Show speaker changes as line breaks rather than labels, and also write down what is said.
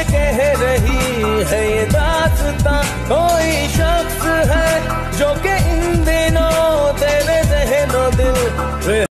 कह रही है ये दास्तां। कोई शख्स है जो कि इन दिनों तेरे ज़हन-ओ-दिल